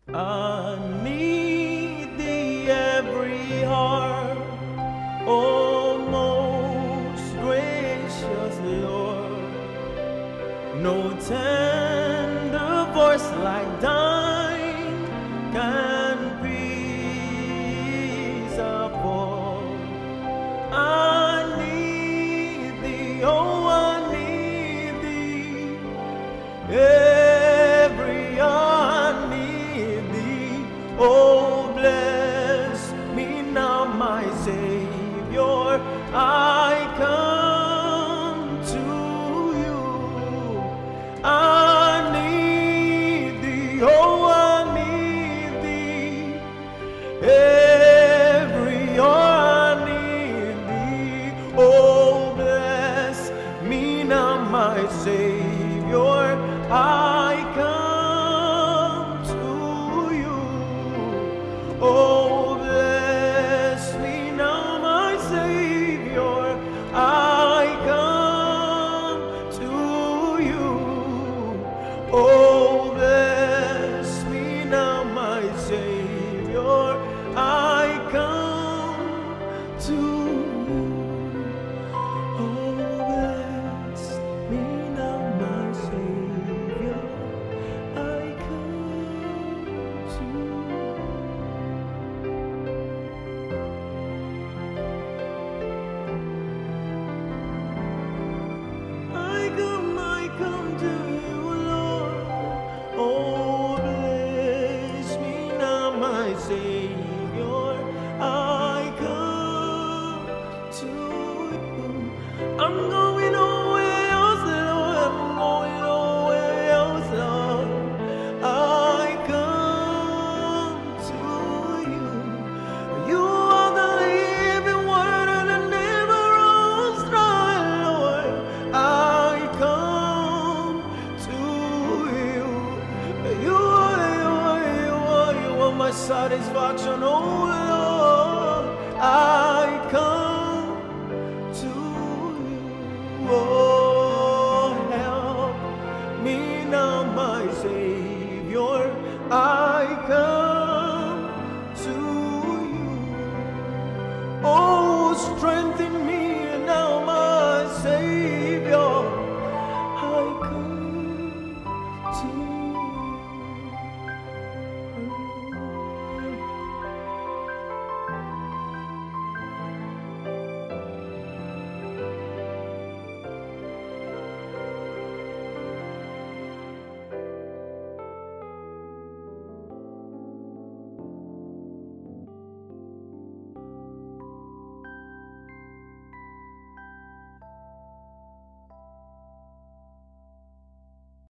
I need thee every heart, O most gracious Lord. No tender voice like thine can peace afford. I need thee, oh, I need thee. Every hour I need thee. Oh, bless me now, my Savior. I come to you. I need thee, oh, I need thee. Every hour I need thee. Oh, bless me now, my Savior. I come to you. Oh, bless me now, my Savior. I come to you. Oh, bless me now, my Savior. I come to you. Oh, bless me now, my Savior. I come to I come to you, Lord. Oh, bless me now, my Savior. I come to you. I'm going nowhere else, Lord. I'm going nowhere else, Lord. I come to you. You are the living word and it never runs dry, Lord. I come to you. You are my satisfaction, oh Lord. I come to you. Oh,